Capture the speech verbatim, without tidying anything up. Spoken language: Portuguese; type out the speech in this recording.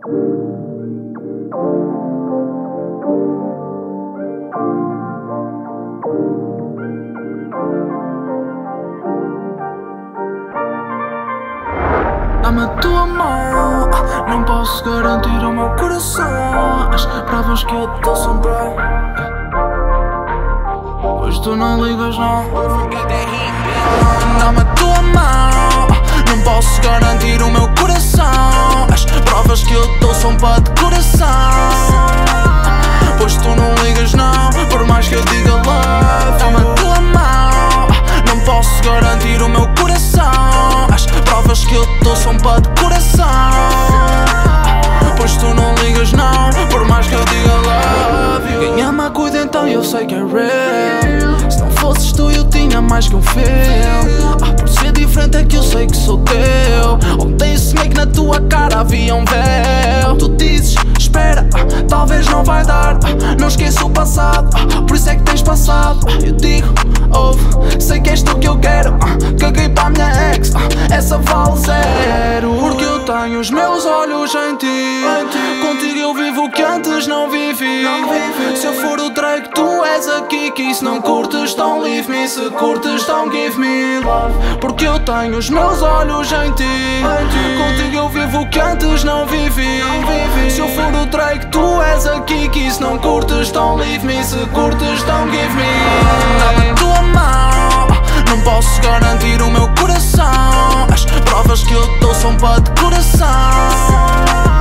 Dá-me a tua mão, não posso garantir o meu coração. As provas que eu dou são pra, pois tu não ligas não. Dá-me a tua mão, não posso garantir o meu coração. As provas que eu dou são para decoração, pois tu não ligas não, por mais que eu diga love. Dá-me a tua mão, não posso garantir o meu coração. As provas que eu dou são para decoração, pois tu não ligas não, por mais que eu diga love you. Quem ama cuida então eu sei que é real. Se não fosses tu eu tinha mais que um fio. Ah, por ser diferente é que eu sei que sou teu. Ontem sonhei que na tua cara havia um véu. Tu dizes, espera, ah, talvez não vai dar, ah, não esqueço o passado, ah, por isso é que tens passado. ah, Eu digo, ouve, sei que és tu que eu quero, ah, caguei para a minha ex, ah, essa vale zero. Porque eu tenho os meus olhos em ti, em ti. Contigo eu vivo o que antes não vivi, não vivi. Se eu for o Drake tu és a Kiki. Se não curtes então leave me, se curtes então give me love. Porque eu tenho os meus olhos em ti, em ti. Contigo eu vivo o que antes não vivi, não vivi. Se eu for o Drake tu és a Kiki. Se não curtes então leave me, se curtes então give me. Dá-me a tua mão, não posso garantir o meu coração. As provas que eu dou são para decoração,